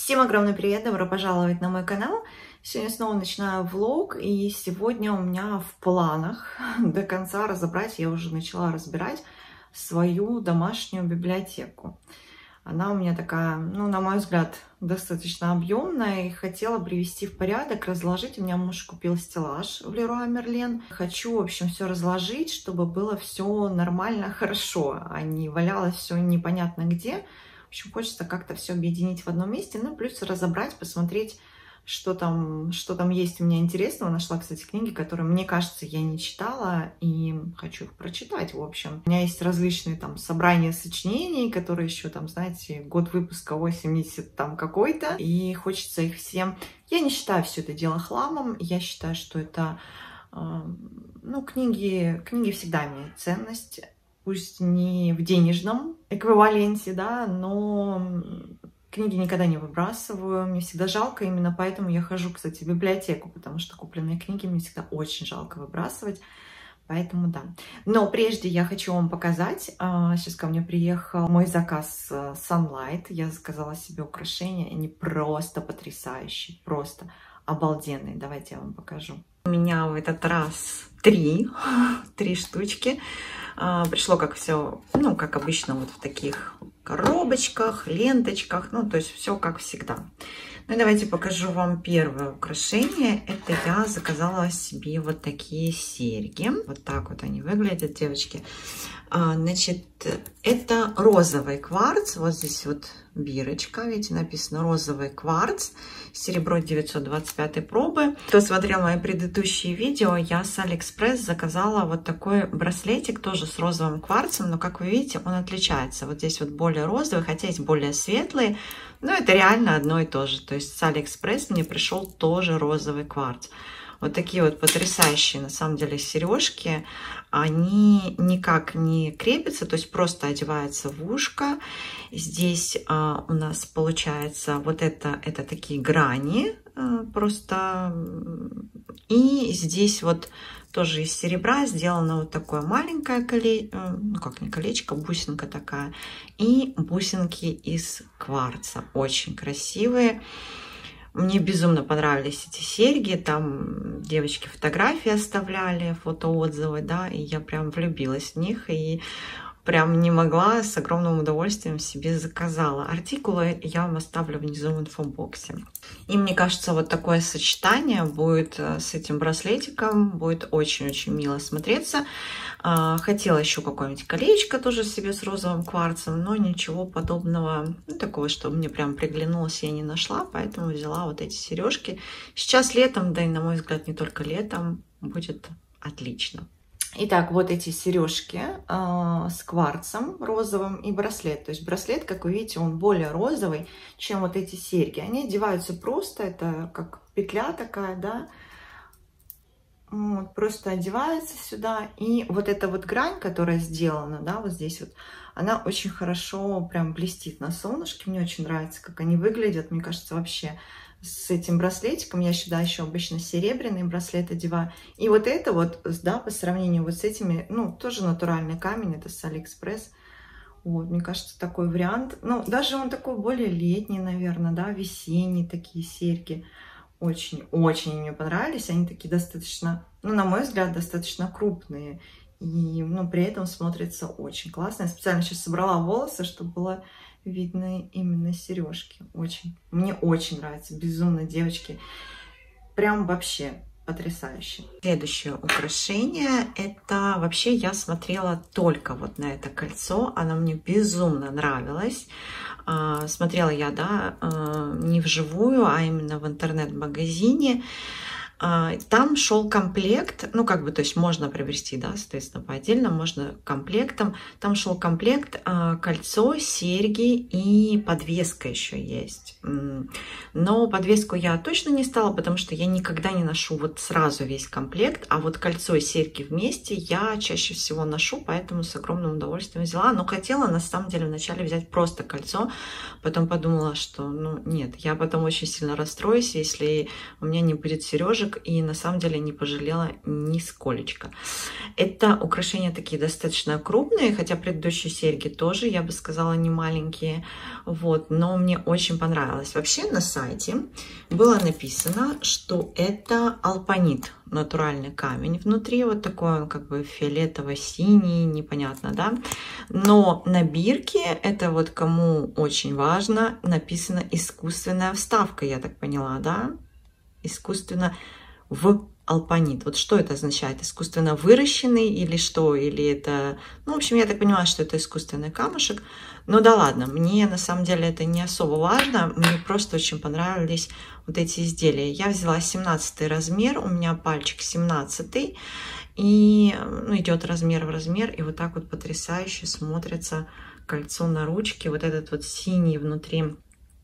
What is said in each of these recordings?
Всем огромный привет, добро пожаловать на мой канал. Сегодня снова начинаю влог, и сегодня у меня в планах до конца разобрать, я уже начала разбирать свою домашнюю библиотеку. Она у меня такая, на мой взгляд, достаточно объемная, и хотела привести в порядок, разложить. У меня муж купил стеллаж в Леруа Мерлен. Хочу, в общем, все разложить, чтобы было все нормально, хорошо, а не валялось все непонятно где. В общем, хочется как-то все объединить в одном месте, плюс разобрать, посмотреть, что там есть у меня интересного. Нашла, кстати, книги, которые, мне кажется, я не читала, и хочу их прочитать, в общем. У меня есть различные там собрания сочинений, которые еще там, знаете, год выпуска 80 там какой-то, и хочется их всем... Я не считаю все это дело хламом, я считаю, что это... книги всегда имеют ценность. Пусть не в денежном эквиваленте, да, но книги никогда не выбрасываю. Мне всегда жалко, именно поэтому я хожу, кстати, в библиотеку, потому что купленные книги мне всегда очень жалко выбрасывать. Поэтому да. Но прежде я хочу вам показать. Сейчас ко мне приехал мой заказ Sunlight. Я заказала себе украшения. Они просто потрясающие, просто обалденные. Давайте я вам покажу. У меня в этот раз три штучки. Пришло как все, как обычно, вот в таких коробочках, ленточках, то есть все как всегда. Ну и давайте покажу вам первое украшение. Это я заказала себе вот такие серьги. Вот так вот они выглядят, девочки. Значит, это розовый кварц. Вот здесь вот бирочка, видите, написано розовый кварц. Серебро 925 пробы. Кто смотрел мои предыдущие видео, я с Алиэкспресс заказала вот такой браслетик, тоже с розовым кварцем. Но, как вы видите, он отличается. Вот здесь вот более розовый, хотя есть более светлые. Но это реально одно и то же. То есть с Алиэкспресс мне пришел тоже розовый кварц. Вот такие вот потрясающие, на самом деле, сережки. Они никак не крепятся, то есть просто одеваются в ушко. Здесь у нас получается вот это такие грани просто. И здесь вот тоже из серебра сделано вот такое маленькое колечко, как не колечко, бусинка такая. И бусинки из кварца, очень красивые. Мне безумно понравились эти серьги, там девочки фотографии оставляли, фотоотзывы, да, и я прям влюбилась в них, и прям не могла, с огромным удовольствием себе заказала. Артикулы я вам оставлю внизу в инфобоксе. И мне кажется, вот такое сочетание будет с этим браслетиком, будет очень-очень мило смотреться. Хотела еще какое-нибудь колечко тоже себе с розовым кварцем, но ничего подобного, такого, что мне прям приглянулось, я не нашла, поэтому взяла вот эти сережки. Сейчас летом, да и на мой взгляд, не только летом, будет отлично. Итак, вот эти сережки с кварцем розовым и браслет. То есть браслет, как вы видите, он более розовый, чем вот эти серьги. Они одеваются просто, это как петля такая, да. Вот, просто одевается сюда. И вот эта вот грань, которая сделана, да, вот здесь вот, она очень хорошо прям блестит на солнышке. Мне очень нравится, как они выглядят. Мне кажется, вообще... с этим браслетиком, я сюда еще обычно серебряный браслет одеваю. И вот это вот, да, по сравнению вот с этими, тоже натуральный камень, это с Алиэкспресс. Вот, мне кажется, такой вариант. Даже он такой более летний, наверное, да, весенний, такие серьги. Очень-очень мне понравились. Они такие достаточно, на мой взгляд, достаточно крупные. И, при этом смотрятся очень классно. Я специально сейчас собрала волосы, чтобы было видны именно сережки. Мне очень нравится, безумно, девочки. Прям вообще потрясающе. Следующее украшение, это вообще я смотрела только вот на это кольцо. Оно мне безумно нравилось. Смотрела я, да, не вживую, а именно в интернет-магазине. Там шел комплект, то есть можно приобрести, да, соответственно, по отдельно, можно комплектом. Там шел комплект, кольцо, серьги и подвеска еще есть. Но подвеску я точно не стала, потому что я никогда не ношу вот сразу весь комплект, а вот кольцо и серьги вместе я чаще всего ношу, поэтому с огромным удовольствием взяла. Но хотела, на самом деле, вначале взять просто кольцо, потом подумала, что, нет, я потом очень сильно расстроюсь, если у меня не будет сережек, камушек, и на самом деле не пожалела нисколечко. Это украшения такие достаточно крупные, хотя предыдущие серьги тоже, я бы сказала, не маленькие. Вот, но мне очень понравилось. Вообще на сайте было написано, что это алпанит, натуральный камень. Внутри вот такой он как бы фиолетово-синий, непонятно, да? Но на бирке, это вот кому очень важно, написано искусственная вставка, я так поняла, да? Искусственно в алпанит. Вот что это означает? Искусственно выращенный или что? Или это... Ну, в общем, я так понимаю, что это искусственный камушек. Ну да ладно, мне на самом деле это не особо важно. Мне просто очень понравились вот эти изделия. Я взяла 17 размер, у меня пальчик 17. И ну, идет размер в размер. И вот так вот потрясающе смотрится кольцо на ручке. Вот этот вот синий внутри,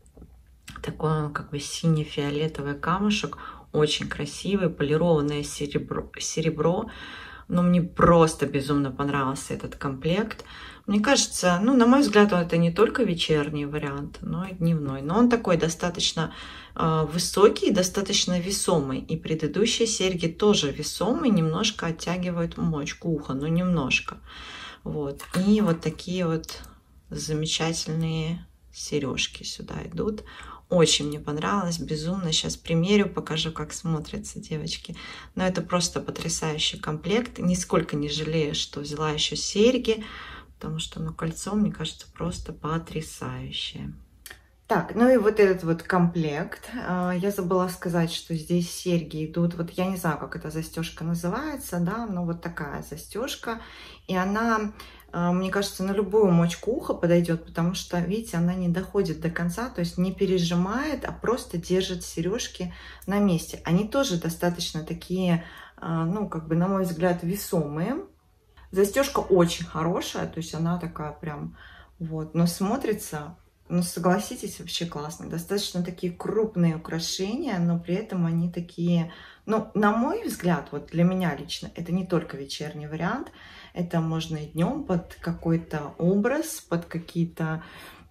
такой как бы синий-фиолетовый камушек. Очень красивый, полированное серебро. Но мне просто безумно понравился этот комплект. Мне кажется, ну, на мой взгляд, это не только вечерний вариант, но и дневной. Но он такой достаточно высокий, достаточно весомый. И предыдущие серьги тоже весомые, немножко оттягивают мочку уха, но немножко. Вот. И вот такие вот замечательные сережки сюда идут. Очень мне понравилось, безумно. Сейчас примерю, покажу, как смотрятся девочки. Но это просто потрясающий комплект. Нисколько не жалею, что взяла еще серьги, потому что, ну, кольцо, мне кажется, просто потрясающее. Так, ну и вот этот вот комплект. Я забыла сказать, что здесь серьги идут. Вот я не знаю, как эта застежка называется, да, но вот такая застежка. И она, мне кажется, на любую мочку уха подойдет, потому что, видите, она не доходит до конца, то есть не пережимает, а просто держит сережки на месте. Они тоже достаточно такие, ну, как бы, на мой взгляд, весомые. Застежка очень хорошая, то есть она такая прям, вот, но смотрится, ну, согласитесь, вообще классно. Достаточно такие крупные украшения, но при этом они такие, ну, на мой взгляд, вот для меня лично, это не только вечерний вариант, это можно и днем под какой-то образ, под какой-то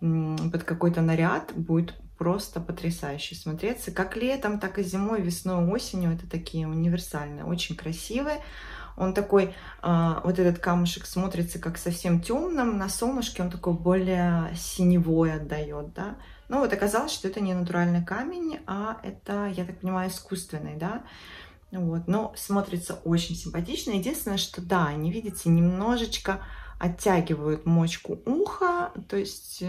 наряд будет просто потрясающе смотреться. Как летом, так и зимой, весной, осенью. Это такие универсальные, очень красивые. Он такой, вот этот камушек смотрится как совсем темным, на солнышке он такой более синевой отдает, да. Но вот оказалось, что это не натуральный камень, а это, я так понимаю, искусственный, да. Вот, но смотрится очень симпатично. Единственное, что да, они, видите, немножечко оттягивают мочку уха, то есть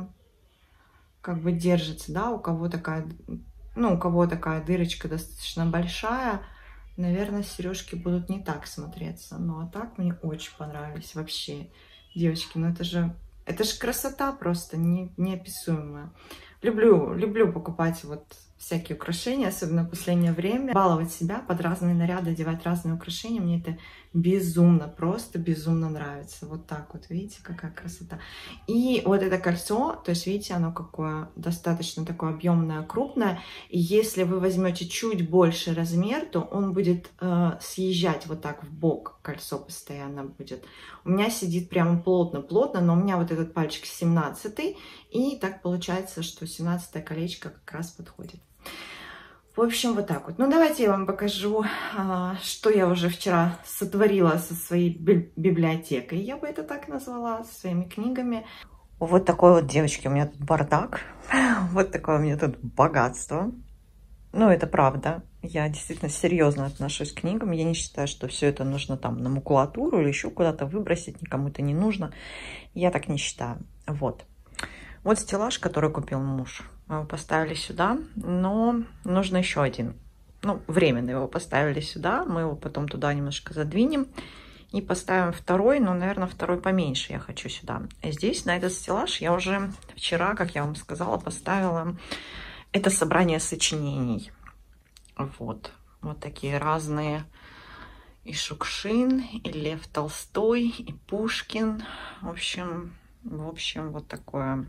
как бы держится, да, у кого такая, ну, у кого такая дырочка достаточно большая, наверное, сережки будут не так смотреться. Ну, а так мне очень понравились вообще. Девочки, ну это же красота просто неописуемая. Люблю покупать вот всякие украшения, особенно в последнее время. Баловать себя под разные наряды, одевать разные украшения. Мне это безумно, просто безумно нравится. Вот так вот, видите, какая красота. И вот это кольцо, то есть, видите, оно какое достаточно такое объемное, крупное. И если вы возьмете чуть больше размер, то он будет съезжать вот так в бок. Кольцо постоянно будет. У меня сидит прямо плотно-плотно, но у меня вот этот пальчик 17-й. И так получается, что 17-е колечко как раз подходит. В общем, вот так вот. Ну, давайте я вам покажу, что я уже вчера сотворила со своей библиотекой. Я бы это так назвала, со своими книгами. Вот такой вот, девочки, у меня тут бардак. Вот такое у меня тут богатство. Ну, это правда. Я действительно серьезно отношусь к книгам. Я не считаю, что все это нужно там на макулатуру или еще куда-то выбросить. Никому это не нужно. Я так не считаю. Вот. Вот стеллаж, который купил муж. Мы его поставили сюда, но нужно еще один. Ну, временно его поставили сюда. Мы его потом туда немножко задвинем. И поставим второй, но, наверное, второй поменьше я хочу сюда. И здесь, на этот стеллаж, я уже вчера, как я вам сказала, поставила это собрание сочинений. Вот. Вот такие разные. И Шукшин, и Лев Толстой, и Пушкин. В общем, вот такое.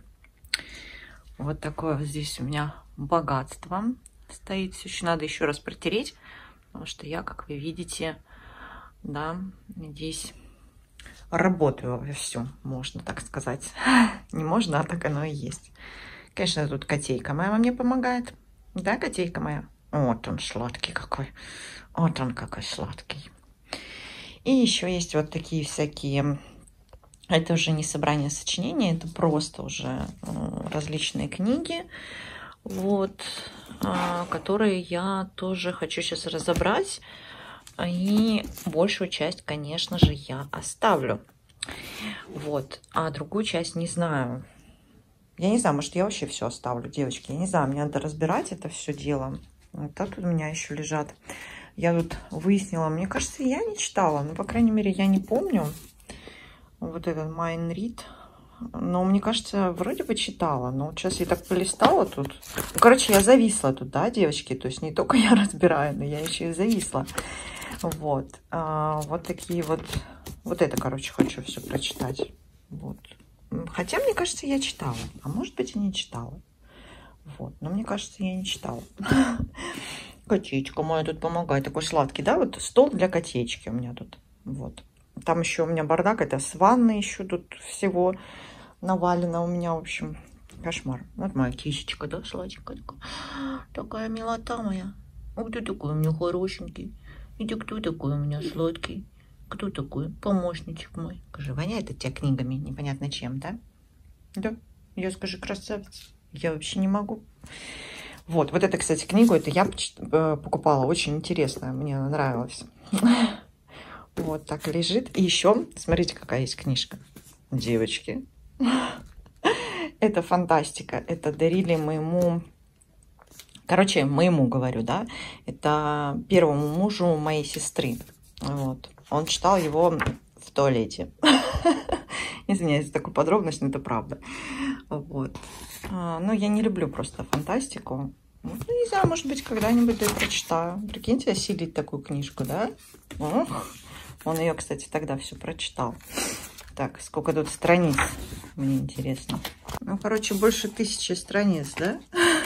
Вот такое вот здесь у меня богатство стоит. Все надо еще раз протереть, потому что я, как вы видите, да, здесь работаю во всем, можно так сказать. Не можно, а так оно и есть. Конечно, тут котейка моя мне помогает. Да, котейка моя? Вот он сладкий какой. Вот он какой сладкий. И еще есть вот такие всякие... Это уже не собрание сочинений, это просто уже различные книги, вот, которые я тоже хочу сейчас разобрать. И большую часть, конечно же, я оставлю. Вот. А другую часть не знаю. Я не знаю, может, я вообще все оставлю, девочки. Я не знаю, мне надо разбирать это все дело. Вот тут у меня еще лежат. Я тут выяснила, мне кажется, я не читала. Ну, по крайней мере, я не помню. Вот этот Майн Рид. Но мне кажется, вроде бы читала. Но вот сейчас я так полистала тут. Ну, короче, я зависла тут, да, девочки? То есть не только я разбираю, но я еще и зависла. Вот. Вот такие вот. Вот это, короче, хочу все прочитать. Вот. Хотя, мне кажется, я читала. А может быть, и не читала. Вот. Но мне кажется, я не читала. Котечка моя тут помогает. Такой сладкий, да? Вот стол для котечки у меня тут. Вот. Там еще у меня бардак. Это с ванной еще тут всего навалено у меня. В общем, кошмар. Вот моя кисечка, да, сладенькая. Такая милота моя. Вот ты такой у меня хорошенький. И ты кто такой у меня сладкий? Кто такой? Помощничек мой. Скажи, воняет от тебя книгами, непонятно чем, да? Да. Я, скажи, красавица. Я вообще не могу. Вот это, кстати, книгу, это я покупала. Очень интересная, мне она нравилась. Вот так лежит. И еще, смотрите, какая есть книжка. Девочки. Это фантастика. Это дарили моему... Короче, моему, говорю, да. Это первому мужу моей сестры. Вот. Он читал его в туалете. Извиняюсь за такую подробность, но это правда. Вот. Ну, я не люблю просто фантастику. Ну, не знаю, может быть, когда-нибудь я прочитаю. Прикиньте, осилить такую книжку, да? Ох. Он ее, кстати, тогда все прочитал. Так, сколько тут страниц? Мне интересно. Ну, короче, больше 1000 страниц, да?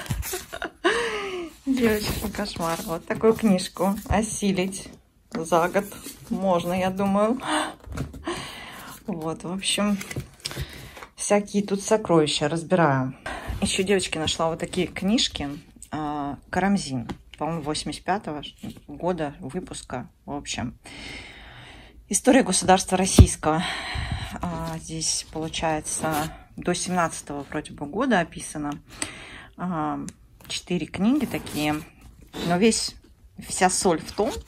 Девочки, кошмар. Вот такую книжку осилить за год можно, я думаю. Вот, в общем, всякие тут сокровища разбираю. Еще, девочки, нашла вот такие книжки. Карамзин, по-моему, 85-го года выпуска. В общем, история государства российского. Здесь, получается, до 17-го вроде бы года описано. 4 книги такие. Но вся соль в том,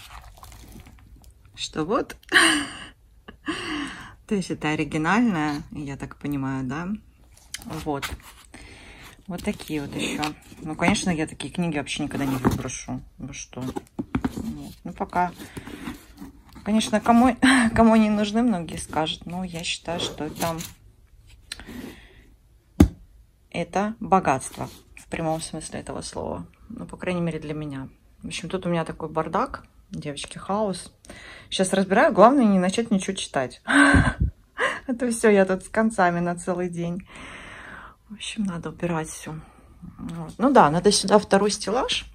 что вот... То есть это оригинальная, я так понимаю, да? Вот. Вот такие вот еще. Ну, конечно, я такие книги вообще никогда не выброшу. Вы что? Нет. Ну, пока... Конечно, кому они нужны, многие скажут. Но я считаю, что это богатство. В прямом смысле этого слова. Ну, по крайней мере, для меня. В общем, тут у меня такой бардак. Девочки, хаос. Сейчас разбираю. Главное не начать ничего читать. Это все, я тут с концами на целый день. В общем, надо убирать все. Вот. Ну да, надо сюда второй стеллаж.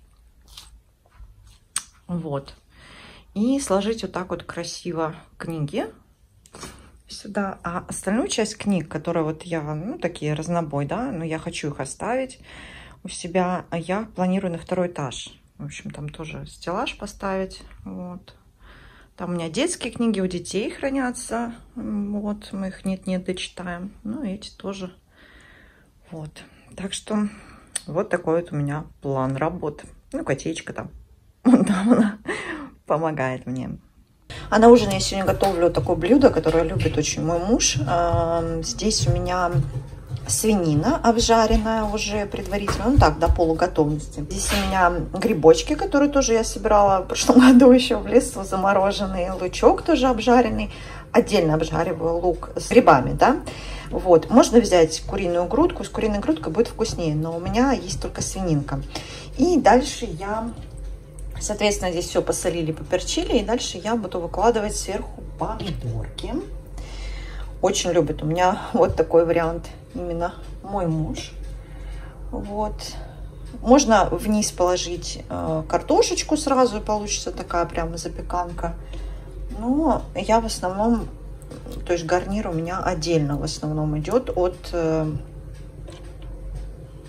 Вот. И сложить вот так вот красиво книги сюда. А остальную часть книг, которые вот я, ну, такие разнобой, да, но я хочу их оставить у себя, а я планирую на второй этаж. В общем, там тоже стеллаж поставить. Вот. Там у меня детские книги, у детей хранятся. Вот, мы их нет-нет дочитаем. Ну, эти тоже. Вот. Так что вот такой вот у меня план работы. Ну, котечка там. Она помогает мне. А на ужин я сегодня готовлю такое блюдо, которое любит очень мой муж. Здесь у меня свинина обжаренная уже предварительно, ну так, до полуготовности. Здесь у меня грибочки, которые тоже я собирала в прошлом году еще в лесу, замороженный. Лучок тоже обжаренный. Отдельно обжариваю лук с грибами, да. Вот, можно взять куриную грудку, с куриной грудкой будет вкуснее, но у меня есть только свининка. И дальше я, соответственно, здесь все посолили, поперчили, и дальше я буду выкладывать сверху помидорки. Очень любит у меня вот такой вариант именно мой муж. Вот. Можно вниз положить картошечку сразу, и получится такая прямо запеканка. Но я в основном, то есть гарнир у меня отдельно в основном идет от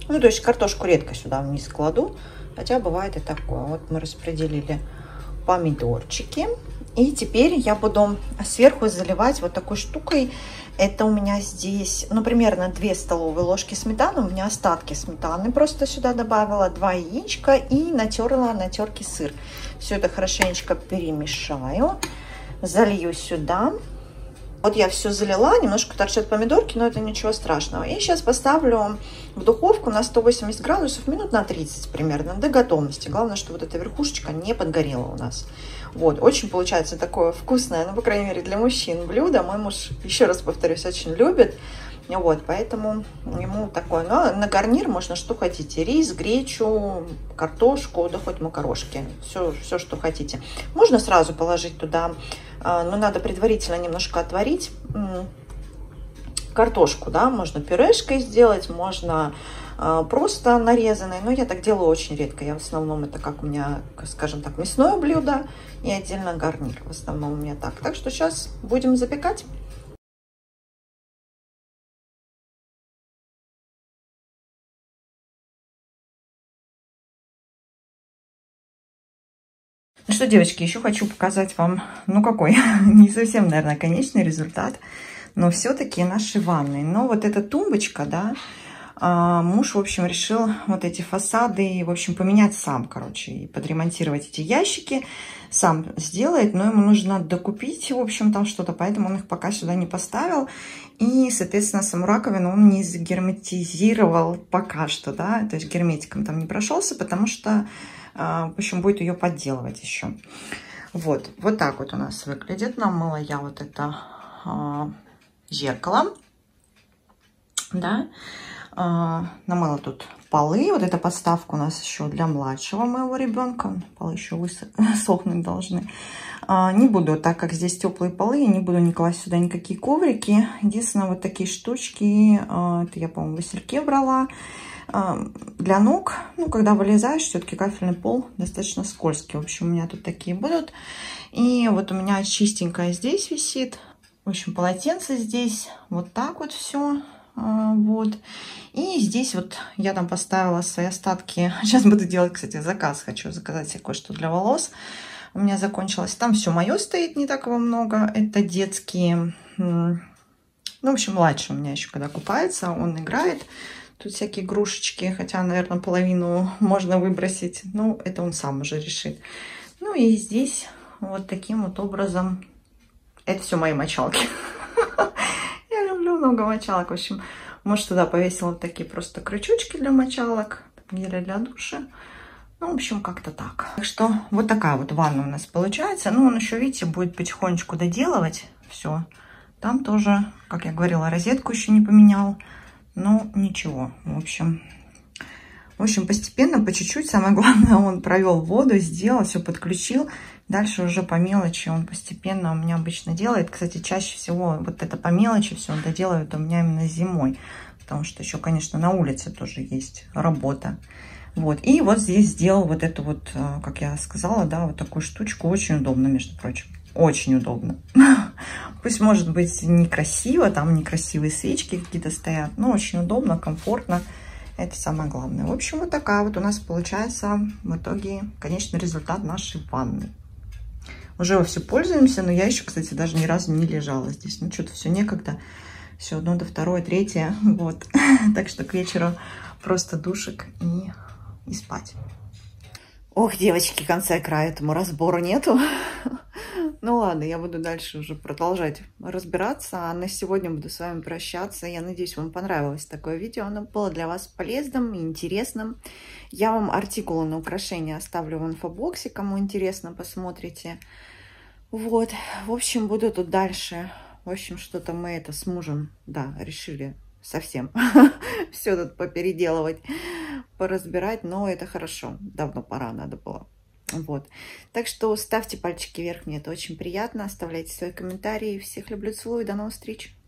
Ну, то есть картошку редко сюда вниз кладу, хотя бывает и такое. Вот мы распределили помидорчики. И теперь я буду сверху заливать вот такой штукой. Это у меня здесь, ну, примерно 2 столовые ложки сметаны. У меня остатки сметаны. Просто сюда добавила 2 яичка и натерла на терке сыр. Все это хорошенечко перемешаю. Залью сюда. Вот я все залила, немножко торчат помидорки, но это ничего страшного. И сейчас поставлю в духовку на 180 градусов минут на 30 примерно, до готовности. Главное, что вот эта верхушечка не подгорела у нас. Вот, очень получается такое вкусное, ну, по крайней мере, для мужчин блюдо. Мой муж, еще раз повторюсь, очень любит. Вот, поэтому ему такое. Но на гарнир можно что хотите. Рис, гречу, картошку, да хоть макарошки. Все, что хотите. Можно сразу положить туда, но надо предварительно немножко отварить картошку, да. Можно пюрешкой сделать, можно просто нарезанной. Но я так делаю очень редко. Я в основном это как у меня, скажем так, мясное блюдо и отдельно гарнир. В основном у меня так. Так что сейчас будем запекать. Ну что, девочки, еще хочу показать вам, ну какой, не совсем, наверное, конечный результат, но все-таки наши ванны. Но вот эта тумбочка, да, муж, в общем, решил вот эти фасады, в общем, поменять сам, короче, и подремонтировать эти ящики, сам сделает, но ему нужно докупить, в общем, там что-то, поэтому он их пока сюда не поставил. И, соответственно, саму раковину он не загерметизировал пока что, да, то есть герметиком там не прошелся, потому что, в общем, будет ее подделывать еще. Вот так вот у нас выглядит. Намыла я вот это зеркало, да, намыла тут полы. Вот эта подставка у нас еще для младшего моего ребенка. Полы еще сохнуть должны. Не буду, так как здесь теплые полы, я не буду не класть сюда никакие коврики. Единственное, вот такие штучки, это я, по-моему, в Васильке брала. Для ног, ну, когда вылезаешь, все-таки кафельный пол достаточно скользкий. В общем, у меня тут такие будут. И вот у меня чистенькая здесь висит. В общем, полотенце здесь. Вот так вот все. Вот. И здесь вот я там поставила свои остатки. Сейчас буду делать, кстати, заказ. Хочу заказать себе кое-что для волос. У меня закончилось. Там все мое стоит, не так его много. Это детские. Ну, в общем, младший у меня еще когда купается, он играет. Тут всякие игрушечки, хотя, наверное, половину можно выбросить. Ну, это он сам уже решит. Ну, и здесь вот таким вот образом. Это все мои мочалки. Я люблю много мочалок. В общем, муж туда повесил вот такие просто крючочки для мочалок, гели для душа. Ну, в общем, как-то так. Так что вот такая вот ванна у нас получается. Ну, он еще, видите, будет потихонечку доделывать все. Там тоже, как я говорила, розетку еще не поменял. Ну, ничего, в общем, постепенно, по чуть-чуть. Самое главное, он провел воду, сделал, все подключил. Дальше уже по мелочи он постепенно у меня обычно делает. Кстати, чаще всего вот это по мелочи все он доделает у меня именно зимой. Потому что еще, конечно, на улице тоже есть работа. Вот, и вот здесь сделал вот эту вот, как я сказала, да, вот такую штучку. Очень удобно, между прочим. Очень удобно. Пусть, может быть, некрасиво, там некрасивые свечки какие-то стоят, но очень удобно, комфортно. Это самое главное. В общем, вот такая вот у нас получается в итоге конечный результат нашей ванны. Уже вовсю пользуемся, но я еще, кстати, даже ни разу не лежала здесь. Ну, что-то все некогда. Все одно до второе, третье. Вот. Так что к вечеру просто душик и спать. Ох, девочки, конца и края этому разбору нету. Ну ладно, я буду дальше уже продолжать разбираться. А на сегодня буду с вами прощаться. Я надеюсь, вам понравилось такое видео. Оно было для вас полезным и интересным. Я вам артикулы на украшения оставлю в инфобоксе, кому интересно, посмотрите. Вот, в общем, буду тут дальше. В общем, что-то мы это с мужем, да, решили совсем все тут попеределывать, поразбирать, но это хорошо. Давно пора надо было. Вот. Так что ставьте пальчики вверх, мне это очень приятно. Оставляйте свои комментарии. Всех люблю, целую. До новых встреч.